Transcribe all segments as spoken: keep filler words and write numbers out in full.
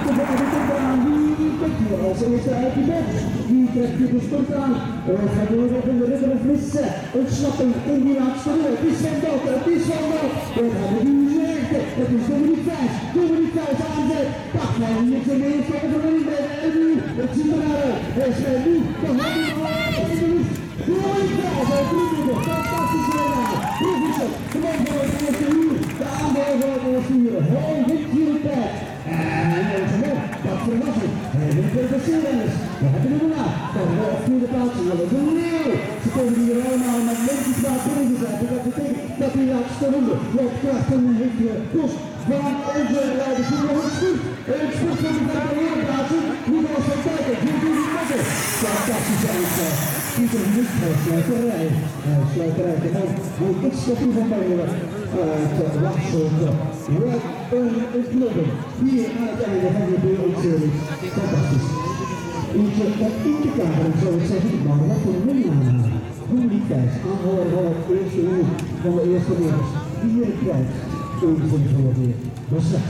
de bal aan. Wie trekt hier als eerste uit die bed? Wie trekt hier de spurt aan? Of hij wil nog in de ruggen of missen. Ontsnapping in die laatste rol. Het is Van Dalt, het is Van Dalt. We hebben die zesde. Het is Dominique Vijs. Dominique Vijs aanzet. Pak hij hier zijn eerste overwinning bij de N U. Het ziet eruit. Hij is bij nu. De handen van de N U. Dominique Vijs uit Bloemenburg. Fantastische winnaar. Proefische. Gewoon voor het eerste uur. De aanval van het eerste uur. Hij wint hier het tijd. En onze man, wat verrassing. Hij wint weer de Serenus. We hebben hem na. Dan de vierde plaats. We hebben de Leeuw. Ze komen hier allemaal met mensen plaats binnen zijn. Dat betekent dat die laatste ronde loopt krachten heeft gekost van onze leiders. Die nog een stuk. Een stuk van de vijfde wereldplaatsen. Hoe was het kijken? Hoe doen die pakken? Fantastische uitslag. Pieter Hoek, sluiterij. Sluiterij. Hoe iets dat u van mij te wachten. Wat een knoppen. Hier aan het einde van de wereldserie. Fantastisch. Eentje op in te kaderen, zou ik zeggen, maar wat een winnaar. Dominique Vijs, aanhouden van het eerste uur van de eerste wereld. Hier de prijs. Eén voor de weer. Dat is slecht.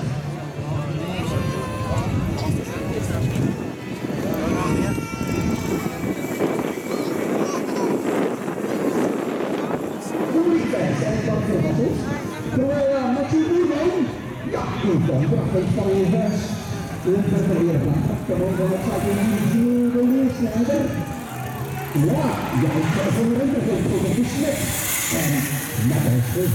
Dominique Vijs, en wat voor wat is? Terwijl Mathieu Boerman, ja, goed dan, prachtig van je vers. En dat er weer van. Kom op, wat gaat er nu de leersnijder? Ja, jij zou van de rente geven voor de slecht. En dat is goed.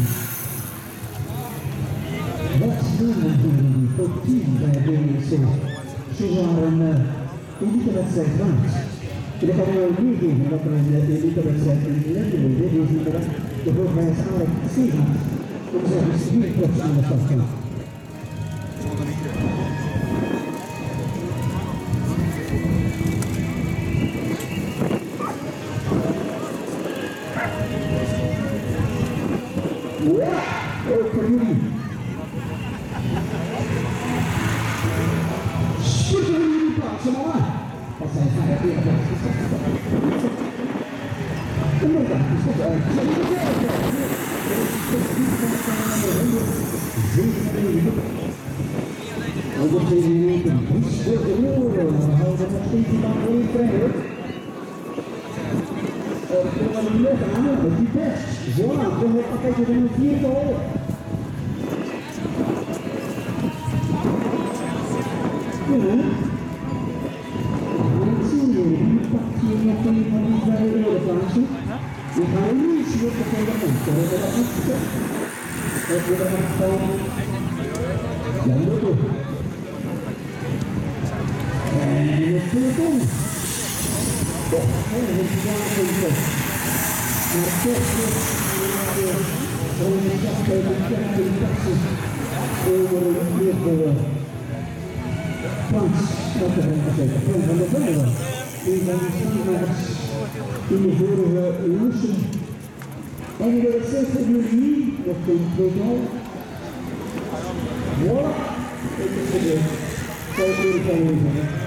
Wat doen we hier tot tien bij B N C? Ze waren uh, elite-wedstrijd waard. En ik kan wel meegeven dat er een elite-wedstrijd in de Lendenburg is, die inderdaad de hoogwijs Alec Seegaard om zijn studieprops aan de stad gaan. Ja, ook voor jullie. Schieten jullie plaatsen, mama. Wat zijn vijf weer plaatsen? En dan gaat het toch uit. Zijn jullie wel? En dat is een beetje een boost voor de oren. We houden nog steeds die man voor je krijgen. En we gaan nog aan met die best. Voilà, dan wordt altijd weer een vierde hol. Ja. En ik zie jullie, die pakt hier nog een van die twee wereldplaatsen. We gaan nu zitten voor de hand. We hebben dat niet gezegd. Dat we dat gaan. Ja, dat ook. En die is voor het om. Ja, en dat is daar voor het om. Maar toch is het om een dag bij de kerk in Texas over een meerdere Frans, dat er een gezegd. Frans van der Vijver. Die van de Schietmakers in de vorige lussen. En we willen zestig juli nog geen tweetal. Voilà, het is gebeurd. Vijf uur van leven.